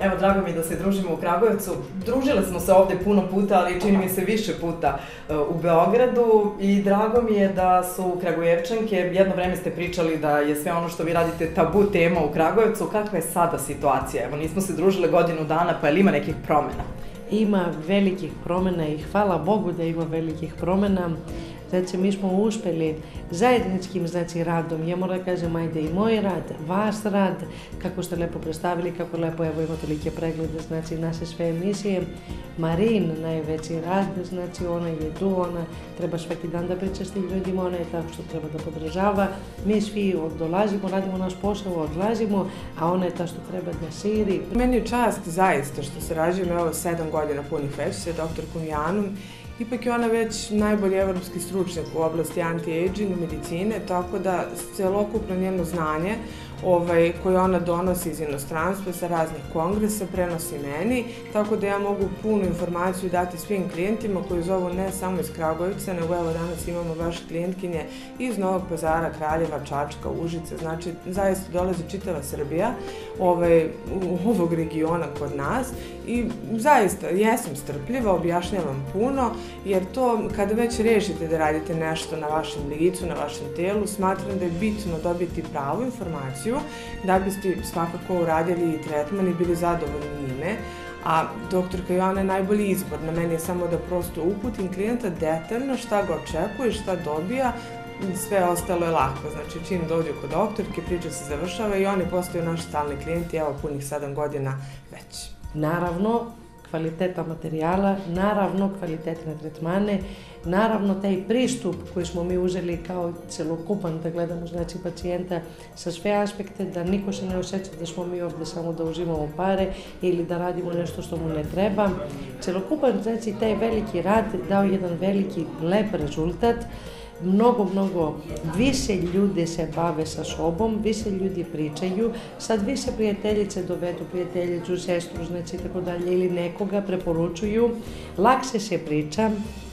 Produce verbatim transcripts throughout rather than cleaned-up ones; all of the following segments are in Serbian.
Evo, drago mi je da se družimo u Kragujevcu. Družile smo se ovde puno puta, ali čini mi se više puta u Beogradu i drago mi je da su Kragujevčanke, jedno vreme ste pričali da je sve ono što vi radite tabu tema u Kragujevcu. Kakva je sada situacija? Evo, nismo se družile godinu dana, pa je li ima nekih promena? Ima velikih promena i hvala Bogu da ima velikih promena. Znači, mi smo uspeli zajedničkim, znači, radom, ja moram da kažem, ajde i moj rad, vaš rad, kako ste lepo predstavili, kako lepo, evo, ima tolike preglede, znači, naše sve emisije. Marin, najveći rad, znači, ona je tu, ona treba svaki dan da priča s tim ljudima, ona je tako što treba da podržava. Mi svi dolazimo, radimo naš posao, odlazimo, a ona je ta što treba da širi. Meni je čast zaista što se rađujem, evo, sedam godina punih već sa doktorkom Janom. Ipak je ona već najbolji evropski stručnjak u oblasti anti-aging medicine, tako da celokupno njeno znanje koje ona donosi iz inostranstva sa raznih kongresa prenosi meni, tako da ja mogu punu informaciju dati svim klijentima koji zovu ne samo iz Kragujevca, nego evo danas imamo baš klijentkinje iz Novog Pazara, Kraljeva, Čačka, Užice, znači zaista dolazi čitava Srbija ovog regiona kod nas i zaista jesam strpljiva, objašnjavam puno, jer to kada već rešite da radite nešto na vašem licu, na vašem telu, smatram da je bitno dobiti pravu informaciju da biste svakako uradili i tretman i bili zadovoljni njime. A doktorka Joana je najbolji izbor. Na meni je samo da prosto uputim klijenta detaljno šta ga očekuje, šta dobija, sve ostalo je lako. Znači, čim dođe kod doktorke, priča se završava i oni postaju naši stalni klijenti, evo, punih sedam godina već. Naravno, kvaliteta materijala, naravno kvalitetne tretmane, naravno taj pristup koji smo mi uzeli kao celokupan da gledamo znači pacijenta sa sve aspekte, da niko se ne osjeća da smo mi ovde samo da uzimamo pare ili da radimo nešto što mu ne treba. Celokupan znači taj veliki rad dao jedan veliki lep rezultat. Mnogo, mnogo više ljudi se bave sa sobom, više ljudi pričaju, sad više prijateljice dovedu prijateljicu, sestru, znači tako dalje, ili nekoga preporučuju, lakše se priča,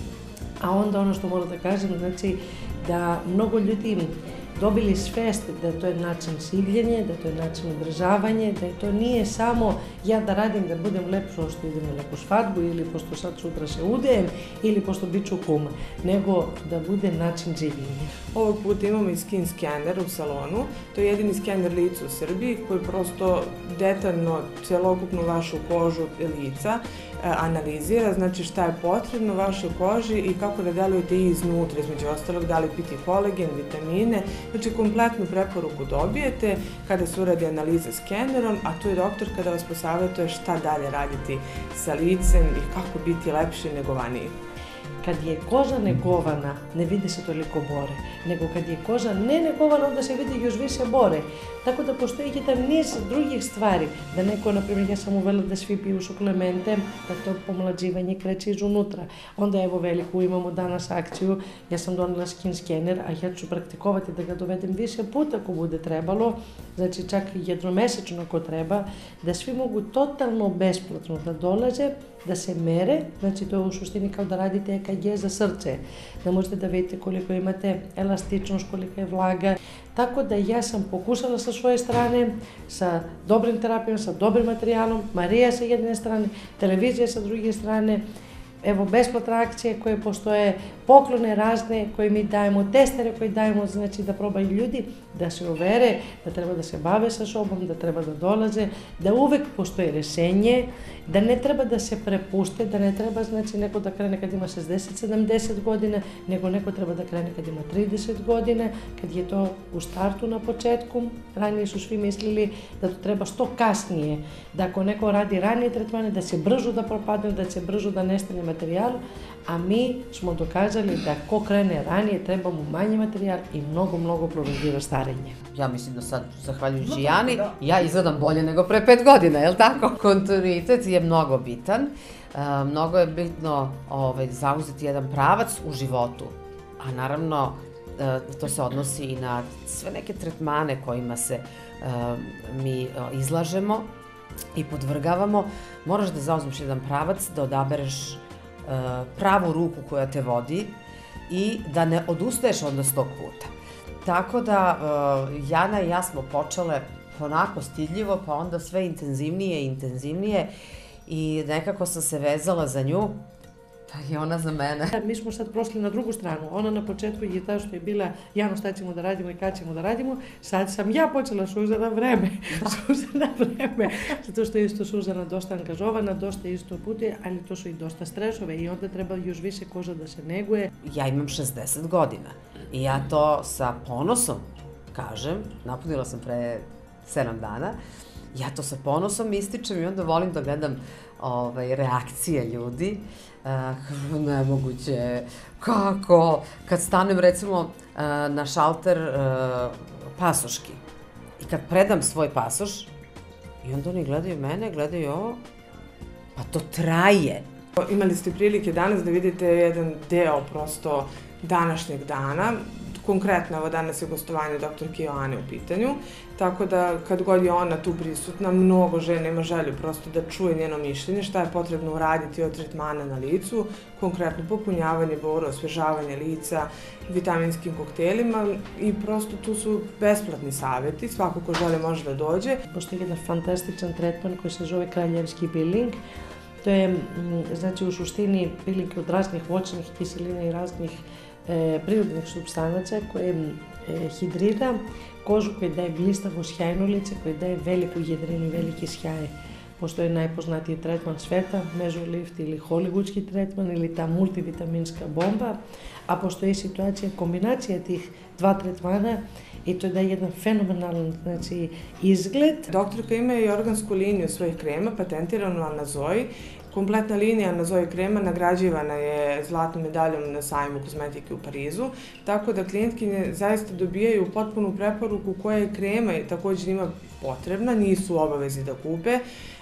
a onda ono što moram da kažem, znači da mnogo ljudi dobili svest da to je način življenja, da to je način održavanja, da to nije samo ja da radim da budem lep što idem na neku svadbu ili pošto sad sutra se udajem ili pošto biću kuma, nego da bude način življenja. Ovog puta imamo i skin skener u salonu, to je jedini skener lica u Srbiji koji prosto detaljno celokupnu vašu kožu lica analizira, znači šta je potrebno vašoj koži i kako da delujete i iznutra, između ostalog, da li piti kolagen, vitamine, znači kompletnu preporuku dobijete kada se uradi analiza skenerom, a tu je doktor kada vas posavetuje šta dalje raditi sa licem i kako biti lepši i negovaniji. Kad je koža negovana, ne vidi se toliko bore, nego kad je koža ne negovana, onda se vidi još više bore. Tako da postoji jedan niz drugih stvari, da neko, na primjer, ja sam uvela da svi piju suplemente, da to pomlađivanje kreće izunutra. Onda evo veliku imamo danas akciju, ja sam donela skin skener, a ja ću praktikovati da ga dovedem više puta ako bude trebalo, znači čak jednomesečno ako treba, da svi mogu totalno besplatno da dolaze, da se mere, znači to je u suštini kao da radite E K G za srce, da možete da vidite koliko imate elastičnost, kolika je vlaga. Tako da ja sam pokušala sa svoje strane, sa dobrim terapijom, sa dobrim materijalom, Marija sa jedne strane, televizija sa druge strane, evo besplatne akcije koje postoje, poklone razne koje mi dajemo, testere koje dajemo, znači da probaju ljudi, da se uvere, da treba da se bave sa sobom, da treba da dolaze, da uvek postoji rešenje, da ne treba da se prepuste, da ne treba znači neko da krene kad ima šezdeset sedamdeset godina, nego neko treba da krene kad ima trideset godina, kad je to u startu na početku. Ranije su svi mislili da to treba što kasnije, da ako neko radi ranije tretmane, da se brzo da propadne, da se brzo da nestane materijal, a mi smo dokazali da ko krene ranije treba mu manje materijal i mnogo, mnogo prolongira starenje. Ja mislim da sad, zahvaljujući Jani, ja izgledam bolje nego pre pet godina, je li tako? Kontinuitet je mnogo bitan. Mnogo je bitno zauzeti jedan pravac u životu, a naravno to se odnosi i na sve neke tretmane kojima se mi izlažemo i podvrgavamo. Moraš da zauzmeš jedan pravac, da odabereš pravu ruku koja te vodi i da ne odustaješ onda s tog puta. Tako da Jana i ja smo počele onako stidljivo, pa onda sve intenzivnije i intenzivnije i nekako sam se vezala za nju, pa i ona za mene. Mi smo sad prošli na drugu stranu. Ona na početku je ta što je bila Jano, šta ćemo da radimo i kad ćemo da radimo. Sad sam ja počela Suzana vreme. Suzana vreme. Zato što je isto Suzana dosta angažovana, dosta isto putuje, ali to su i dosta stresove i onda treba još više koža da se neguje. Ja imam šezdeset godina i ja to sa ponosom kažem, napunila sam pre sedam dana, ja to sa ponosom ističem i onda volim da gledam ovaj, reakcije ljudi. Uh, nemoguće, kako? Kad stanem recimo uh, na šalter uh, pasoški i kad predam svoj pasoš i onda oni gledaju mene, gledaju ovo, pa to traje. Imali ste prilike danas da vidite jedan deo prosto današnjeg dana. Konkretno, ovo danas je gostovanje doktorke Joane u pitanju, tako da kad god je ona tu prisutna, mnogo žena ima želju prosto da čuje njeno mišljenje, šta je potrebno uraditi od tretmana na licu, konkretno popunjavanje bora, osvežavanje lica, vitaminskim koktelima i prosto tu su besplatni savjeti, svako ko žele može da dođe. Postoji jedan fantastičan tretman koji se zove kraljevski peeling. To je, znači, u suštini peeling od raznih voćnih kiselina i raznih E, prirodnih supstanaca koje e, hidrira kožu, koji daje blistavo sjajno lice, koji daje veliku jedrinu i veliki sjaj. Postoji najpoznatiji tretman sveta, Mezolift ili hollywoodski tretman ili ta multivitaminska bomba, a postoji situacija kombinacija tih dva tretmana i to daje jedan fenomenalan, znači, izgled. Doktorka ima i organsku liniju svojih krema, patentiranu Anazoji. Kompletna linija Anazoji krema nagrađivana je zlatnom medaljom na sajmu kozmetike u Parizu, tako da klijentkinje zaista dobijaju potpunu preporuku koja je krema i također njima potrebna, nisu u obavezi da kupe,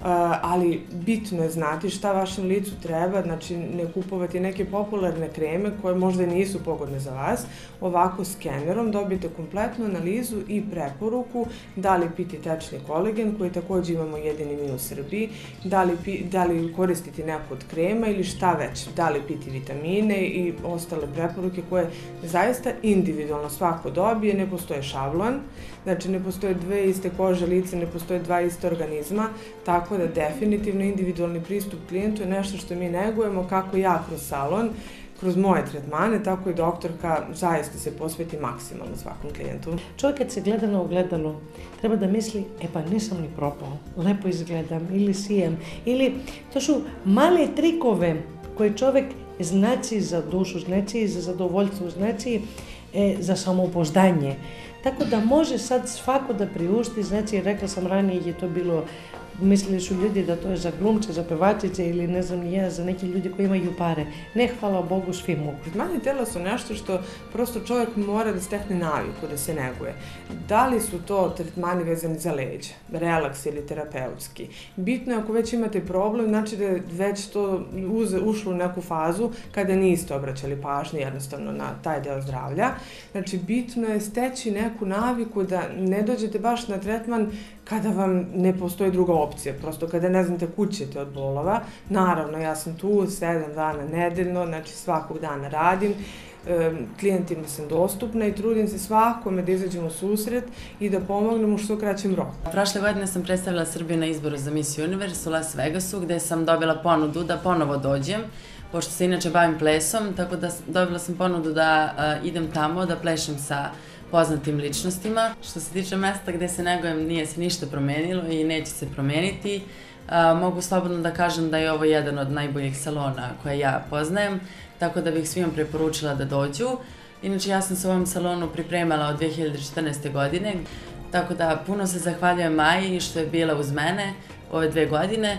ali bitno je znati šta vašem licu treba, znači ne kupovati neke popularne kreme koje možda nisu pogodne za vas. Ovako skenerom dobijete kompletnu analizu i preporuku da li piti tečni kolagen, koji također imamo jedini mi u Srbiji, da li, pi, da li koristiti neku od krema ili šta već, da li piti vitamine i ostale preporuke koje zaista individualno svako dobije, ne postoje šablon, znači ne postoje dve iste kože lice, ne postoje dva iste organizma, tako da definitivno individualni pristup klijentu je nešto što mi negujemo, kako ja kroz salon, kroz moje tretmane, tako i doktorka zaista se posveti maksimalno svakom klijentu. Čovjek kad se gleda na ogledalo, treba da misli, e pa nisam ni propao, lepo izgledam ili sijem, ili to su male trikove koje čovjek znači za dušu, znači za zadovoljstvo, znači e, za samopouzdanje. Tako da može sad svako da priušti, znači rekla sam ranije je to bilo, mislili su ljudi da to je za glumce, za pevačice ili ne znam ni ja, za neki ljudi koji imaju pare. Ne, hvala Bogu, svi mogu. Tretmani tela su nešto što prosto čovjek mora da stekne naviku, da se neguje. Da li su to tretmani vezani za leđa, relaks ili terapeutski? Bitno je ako već imate problem, znači da je već to uz, ušlo u neku fazu kada niste obraćali pažnju jednostavno na taj deo zdravlja. Znači bitno je steći neku naviku da ne dođete baš na tretman kada vam ne postoji druga opcija, prosto kada ne znate kud ćete od bolova. Naravno, ja sam tu sedam dana nedeljno, znači svakog dana radim, e, klijentima sam dostupna i trudim se svakome da izađemo u susret i da pomognemo u što kraćem roku. Prošle godine sam predstavila Srbiju na izboru za Miss Universe u Las Vegasu, gde sam dobila ponudu da ponovo dođem, pošto se inače bavim plesom, tako da dobila sam ponudu da uh, idem tamo, da plešem sa poznatim ličnostima. Što se tiče mesta gde se negujem, nije se ništa promenilo i neće se promeniti. Uh, mogu slobodno da kažem da je ovo jedan od najboljih salona koje ja poznajem, tako da bih svima preporučila da dođu. Inače, ja sam se u ovom salonu pripremala od dve hiljade četrnaeste. godine, tako da puno se zahvaljujem Maji što je bila uz mene ove dve godine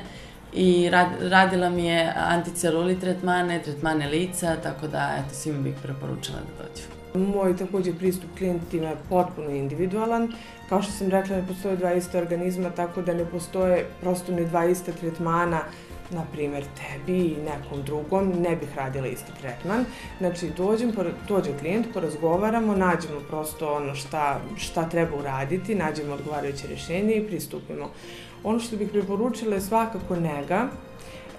i rad, radila mi je anticeluli tretmane, tretmane lica, tako da eto, svima bih preporučila da dođu. Moj također pristup klijentima je potpuno individualan. Kao što sam rekla, ne postoje dva iste organizma, tako da ne postoje prosto ni dva iste tretmana. Na primjer, tebi i nekom drugom ne bih radila isti tretman. Znači, dođem, dođe klijent, porazgovaramo, nađemo prosto ono šta, šta treba uraditi, nađemo odgovarajuće rješenje i pristupimo. Ono što bih preporučila je svakako nega.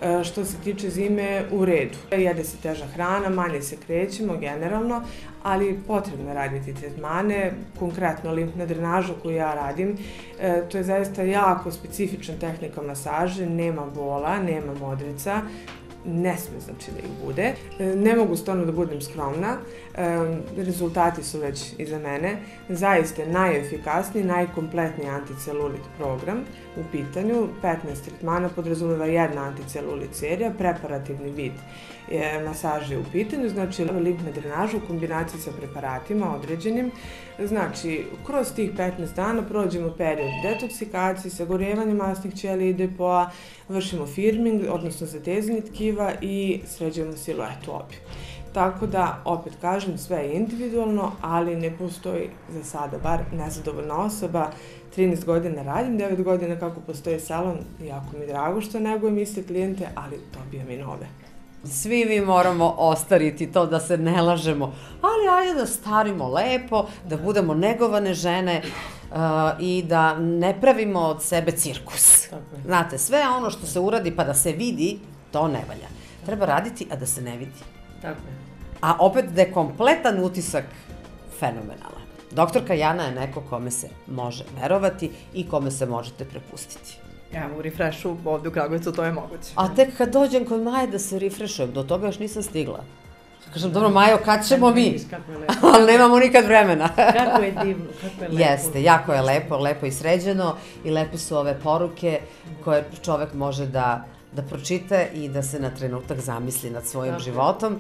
Što se tiče zime, u redu. Jede se teža hrana, manje se krećemo generalno, ali potrebno je raditi tretmane, konkretno limfna drenaža koju ja radim. To je zaista jako specifična tehnika masaže, nema bola, nema modrica, ne sme znači da ih bude. Ne mogu stvarno da budem skromna, rezultati su već iza mene. Zaista je najefikasniji, najkompletniji anticelulit program u pitanju. petnaest tretmana podrazumeva jedna anticelulit serija, preparativni vid masaže u pitanju, znači limfna drenaža u kombinaciji sa preparatima određenim. Znači, kroz tih petnaest dana prođemo period detoksikacije, sagorevanje masnih ćelija i depoa, vršimo firming, odnosno zatezanje tkiva i sređujemo siluetu obje. Tako da, opet kažem, sve je individualno, ali ne postoji za sada bar nezadovoljna osoba. trinaest godina radim, devet godina kako postoji salon, jako mi je drago što negujem iste klijente, ali dobijam i nove. Svi mi moramo ostariti to, da se ne lažemo, ali ajde da starimo lepo, da budemo negovane žene i da ne pravimo od sebe cirkus. Znate, sve ono što se uradi pa da se vidi, to ne valja. Treba raditi, a da se ne vidi. Tako je. A opet da je kompletan utisak fenomenalan. Doktorka Jana je neko kome se može verovati i kome se možete prepustiti. Evo, u refreshu ovde u Kragujevcu to je moguće. A tek kad dođem kod Maje da se refreshujem, do toga još nisam stigla. Kažem, dobro Majo, kad ćemo mi? Ali nemamo nikad vremena. Kako je divno, kako je lepo. Jeste, jako je lepo, lepo i sređeno i lepe su ove poruke koje čovek može da da pročita i da se na trenutak zamisli nad svojim životom.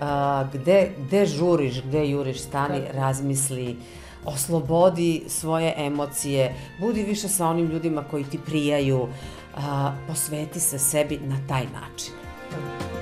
Gde žuriš, gde juriš, stani, razmisli, oslobodi svoje emocije, budi više sa onim ljudima koji ti prijaju, posveti se sebi na taj način.